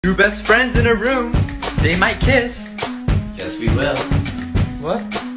Two best friends in a room, they might kiss. Yes, we will. What?